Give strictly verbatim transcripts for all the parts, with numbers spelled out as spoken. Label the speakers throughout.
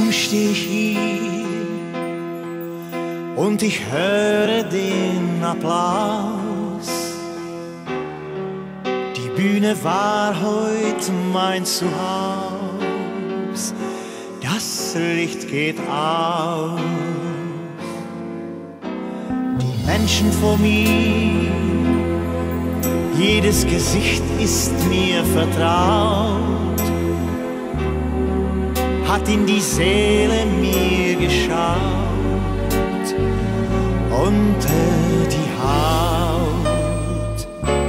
Speaker 1: Nun steh ich hier und ich höre den Applaus. Die Bühne war heute mein Zuhause. Das Licht geht aus. Die Menschen vor mir, jedes Gesicht ist mir vertraut, hat in die Seele mir geschaut, unter die Haut.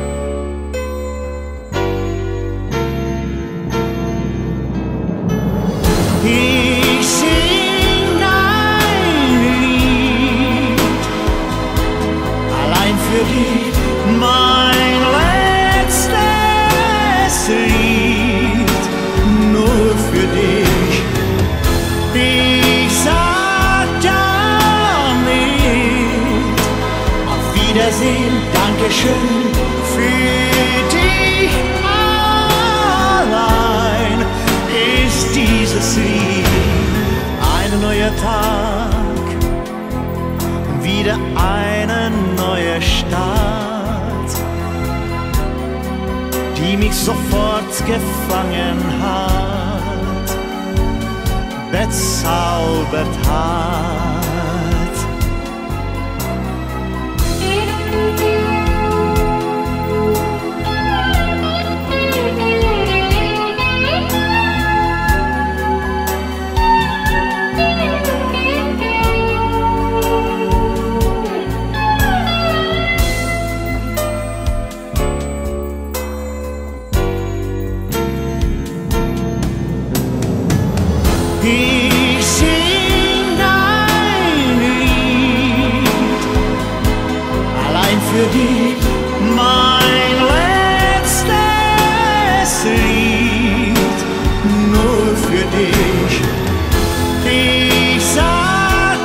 Speaker 1: Ich sing ein Lied, allein für dich, mein letztes Lied, nur für dich. Ich sag damit auf Wiedersehen, Dankeschön für dich. Allein ist dieses Lied ein neuer Tag, wieder eine neue Stadt, die mich sofort gefangen hat, bezaubert hat. Ich sing ein Lied, allein für dich, mein letztes Lied, nur für dich. Ich sag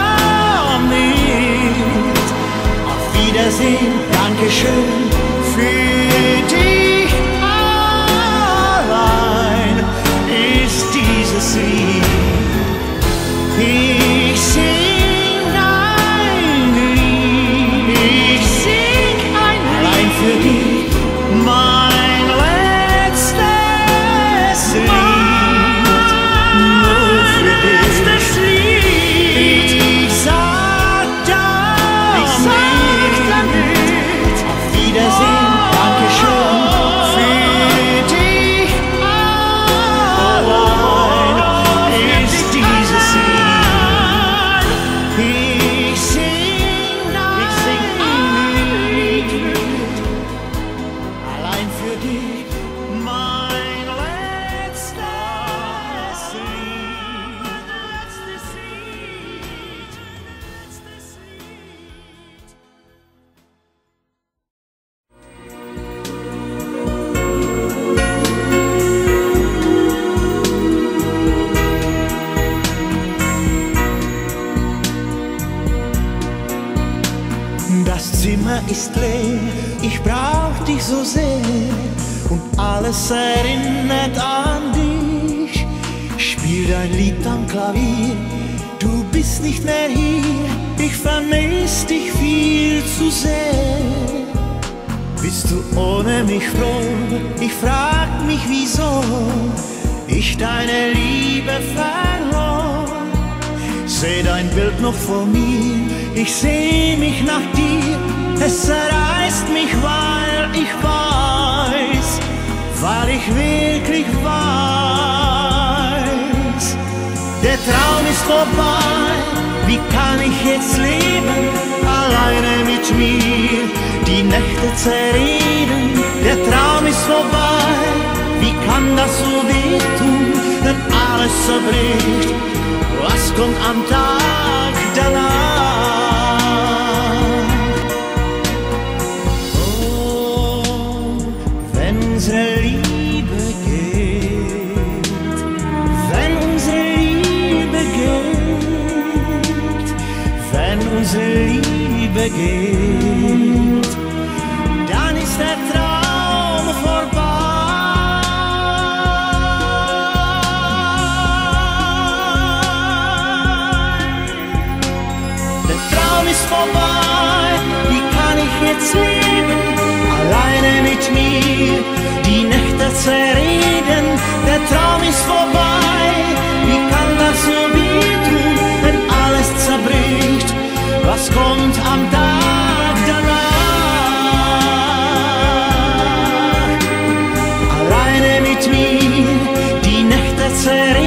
Speaker 1: damit auf Wiedersehen, Dankeschön für dich. Allein ist dieses Lied. Ich sing ein Lied, ich sing ein Lied, allein für dich, mein letztes Lied, nur für dich. Ich sag damit, auf Wiedersehen, Dankeschön für dich. Allein ist dieses Lied. Ich sing ein Lied, allein für dich, mein letztes Lied, letztes Lied, letztes Lied. Das Zimmer ist leer, ich brauch dich so sehr und alles erinnert an dich. Spiel dein Lied am Klavier, du bist nicht mehr hier, ich vermiss dich viel zu sehr. Bist du ohne mich froh? Ich frag mich wieso ich deine Liebe verlor. Seh dein Bild noch vor mir, ich seh mich nach dir, es zerreißt mich, weil ich weiß, weil ich wirklich weiß. Der Traum ist vorbei, wie kann ich jetzt leben, alleine mit mir, die Nächte zerreden. Der Traum ist vorbei, wie kann das so wehtun, wenn alles zerbricht, was kommt am Tag danach? Oh, wenn unsere Liebe geht, wenn unsere Liebe geht, wenn unsere Liebe geht, dann ist der Traum vorbei. mit mir, die Nächte zerreden, der Traum ist vorbei. Wie kann das so wehtun, wenn alles zerbricht? Was kommt am Tag danach? Alleine mit mir, die Nächte zerreden.